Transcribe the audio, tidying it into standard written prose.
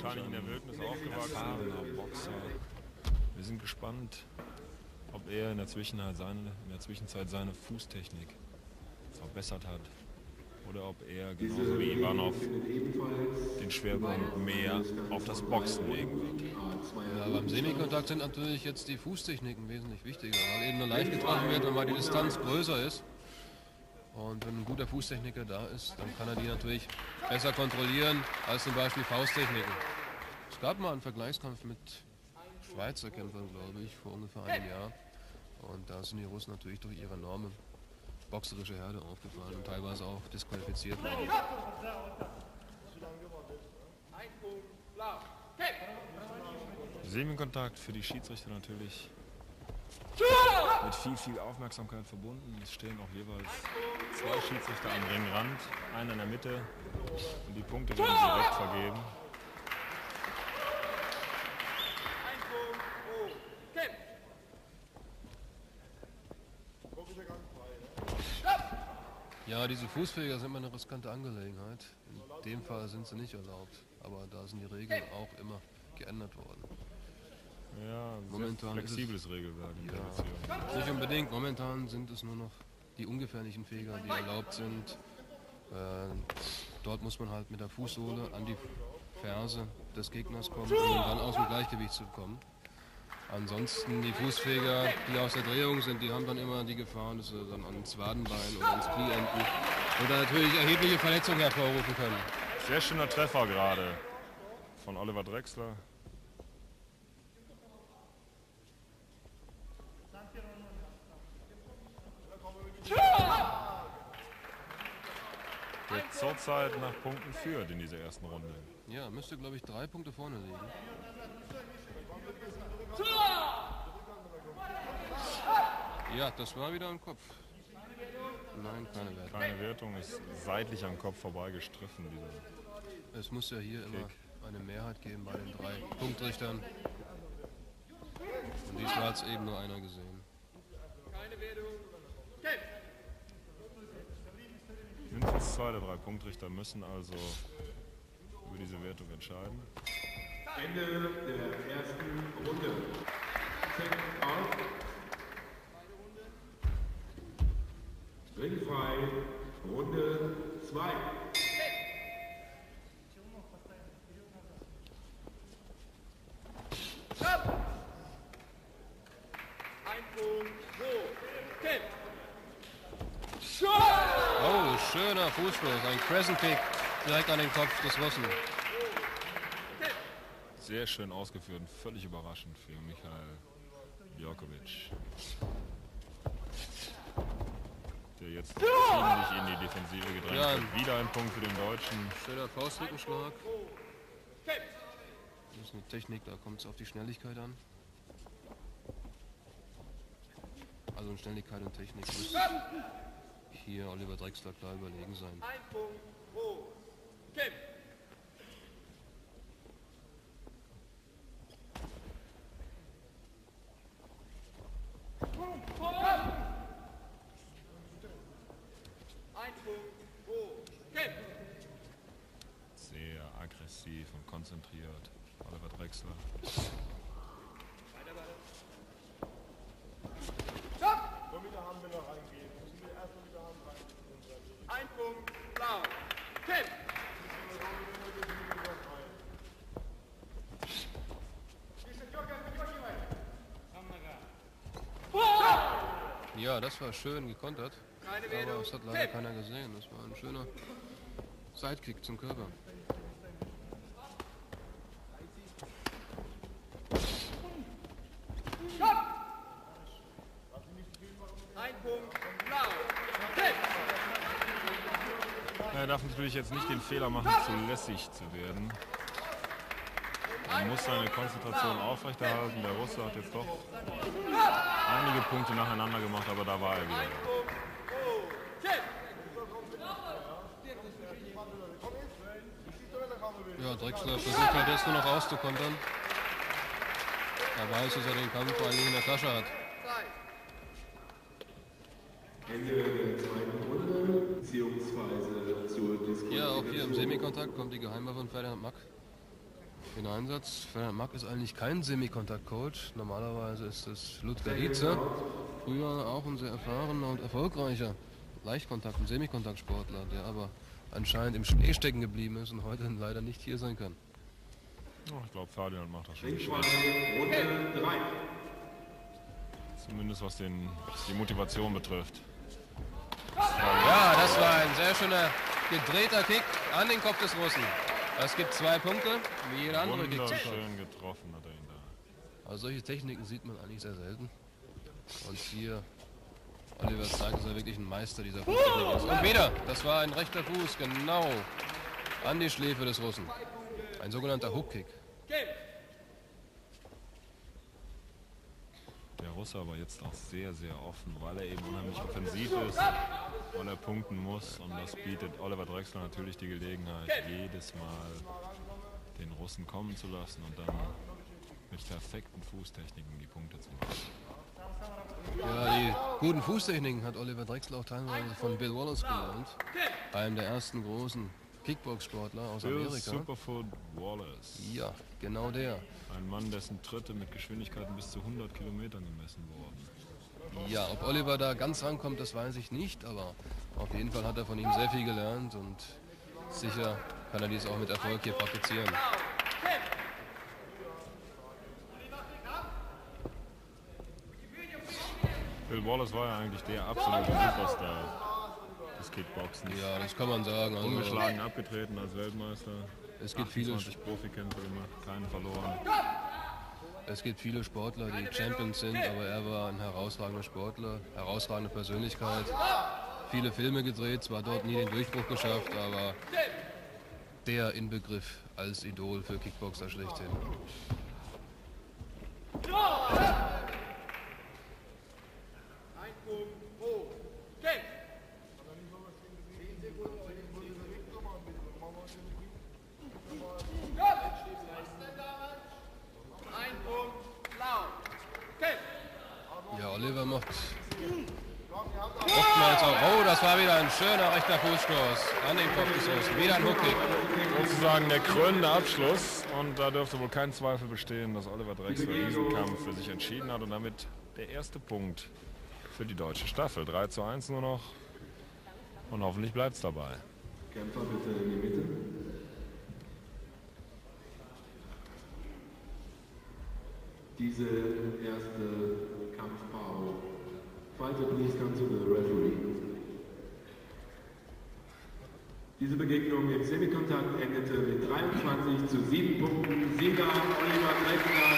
wahrscheinlich in der Wildnis aufgewachsen. Erfahrener Boxer. Wir sind gespannt, ob er in der Zwischenzeit seine Fußtechnik verbessert hat. Oder ob er, genauso wie Ivanov, den Schwerpunkt mehr auf das Boxen legen wird. Ja, beim Semikontakt sind natürlich jetzt die Fußtechniken wesentlich wichtiger, weil eben nur leicht getroffen wird, wenn mal die Distanz größer ist. Und wenn ein guter Fußtechniker da ist, dann kann er die natürlich besser kontrollieren als zum Beispiel Fausttechniken. Es gab mal einen Vergleichskampf mit Schweizer Kämpfern, glaube ich, vor ungefähr einem Jahr. Und da sind die Russen natürlich durch ihre enorme boxerische Herde aufgefallen und teilweise auch disqualifiziert worden. Semikontakt für die Schiedsrichter natürlich mit viel Aufmerksamkeit verbunden. Es stehen auch jeweils 2 Schiedsrichter am Ringrand, einer in der Mitte und die Punkte werden direkt vergeben. Ja, diese Fußfeger sind immer eine riskante Angelegenheit. In dem Fall sind sie nicht erlaubt, aber da sind die Regeln auch immer geändert worden. Ja, momentan flexibles Regelwerk. Ja, nicht unbedingt. Momentan sind es nur noch die ungefährlichen Feger, die erlaubt sind. Dort muss man halt mit der Fußsohle an die Ferse des Gegners kommen, um dann aus dem Gleichgewicht zu kommen. Ansonsten die Fußfeger, die aus der Drehung sind, die haben dann immer die Gefahr, dass sie dann ans Wadenbein oder ans Knie enden oder natürlich erhebliche Verletzungen hervorrufen können. Sehr schöner Treffer gerade von Oliver Drechsler. Der zurzeit nach Punkten führt in dieser ersten Runde. Ja, müsste glaube ich 3 Punkte vorne liegen. Ja, das war wieder am Kopf. Nein, keine Wertung. Keine Wertung, ist seitlich am Kopf vorbei gestriffen. Es muss ja hier immer eine Mehrheit geben bei den 3 Punktrichtern. Und diesmal hat es eben nur einer gesehen. Keine Wertung. Mindestens 2 der 3 Punktrichter müssen also über diese Wertung entscheiden. Ende der ersten Runde. Check auf. Ringfrei, Runde 2. Ein Punkt, so. Kämpf. Oh, schöner Fußstoß, ein Crescent Kick direkt an den Kopf des Russen. Sehr schön ausgeführt, völlig überraschend für Michail Djokovic. Der jetzt ziemlich in die Defensive gedrängt wird. Wieder ein Punkt für den Deutschen. Schöner Faustdrückenschlag. Das ist eine Technik, da kommt es auf die Schnelligkeit an. Also in Schnelligkeit und Technik müsste hier Oliver Drechsler klar überlegen sein. Ein Punkt, pro. Kämpf. Ein Punkt, pro. Kämpf. Sehr aggressiv und konzentriert. Oliver Drechsler. Weiter. Nur mit der Hand wieder reingehen. Müssen wir erst mal mit der Hand reingehen. Ein Punkt, blau. Kämpf. Ja, das war schön gekontert, aber es hat leider keiner gesehen. Das war ein schöner Sidekick zum Körper. Ein Punkt, blau. Kämpf. Er darf natürlich jetzt nicht den Fehler machen, zu lässig zu werden. Er muss seine Konzentration aufrechterhalten. Der Russe hat jetzt doch einige Punkte nacheinander gemacht, aber da war er wieder. Ja, Drechsler versucht halt jetzt nur noch auszukontern. Er weiß, dass er den Kampf eigentlich in der Tasche hat. Ende der zweiten Runde, beziehungsweise zur Diskussion. Ja, auch hier im Semikontakt kommt die Geheimwaffe von Ferdinand Mack in Einsatz. Ferdinand Mack ist eigentlich kein Semikontakt-Coach. Normalerweise ist es Ludger Dietze. Früher auch ein sehr erfahrener und erfolgreicher Leichtkontakt- und Semikontaktsportler, der aber anscheinend im Schnee stecken geblieben ist und heute leider nicht hier sein kann. Oh, ich glaube, Ferdinand macht das schon nicht Ringfrei, schlecht. Runde 3. Zumindest was die Motivation betrifft. Ja, das war ein sehr schöner gedrehter Kick an den Kopf des Russen. Das gibt 2 Punkte, wie jeder andere Kick zum Kopf. Wunderschön getroffen hat er ihn da. Also solche Techniken sieht man eigentlich sehr selten. Und hier, Oliver zeigt, dass er wirklich ein Meister dieser Fußtechnik ist. Und wieder, das war ein rechter Fuß, genau an die Schläfe des Russen. Ein sogenannter Hook-Kick. Der Russe aber jetzt auch sehr, sehr offen, weil er eben unheimlich offensiv ist, weil er punkten muss. Und das bietet Oliver Drechsler natürlich die Gelegenheit, jedes Mal den Russen kommen zu lassen und dann mit perfekten Fußtechniken die Punkte zu machen. Ja, die guten Fußtechniken hat Oliver Drechsler auch teilweise von Bill Wallace gelernt. Einem der ersten großen Kickbox-Sportler aus Bill Amerika. Superfoot Wallace. Ja, genau der. Ein Mann, dessen Tritte mit Geschwindigkeiten bis zu 100 Kilometern gemessen wurden. Ja, ob Oliver da ganz rankommt, das weiß ich nicht, aber auf jeden Fall hat er von ihm sehr viel gelernt und sicher kann er dies auch mit Erfolg hier praktizieren. Bill Wallace war ja eigentlich der absolute Superstar des Kickboxens. Ja, das kann man sagen. Also, Ungeschlagen abgetreten als Weltmeister. es gibt viele 20 Profikämpfe gemacht, keinen verloren. Es gibt viele Sportler, die Champions sind, aber er war ein herausragender Sportler, herausragende Persönlichkeit. Viele Filme gedreht, zwar dort nie den Durchbruch geschafft, aber der Inbegriff als Idol für Kickboxer schlechthin. Ein Punkt hoch. Kämpf! Ein Punkt blau. Kämpf! Ja, Oliver macht oftmals auch. Oh, das war wieder ein schöner rechter Fußstoß an den Kopf des Russen. Wieder ein Hookkick. Sozusagen der krönende Abschluss. Und da dürfte wohl kein Zweifel bestehen, dass Oliver Drechsler diesen Kampf für sich entschieden hat. Und damit der erste Punkt für die deutsche Staffel. 3:1 nur noch. Und hoffentlich bleibt es dabei. Kämpfer bitte in die Mitte. Diese erste Kampfpaarung. Fighter, please come to the referee. Diese Begegnung im Semikontakt endete mit 23:7 Punkten. Sieger Oliver Drechsler.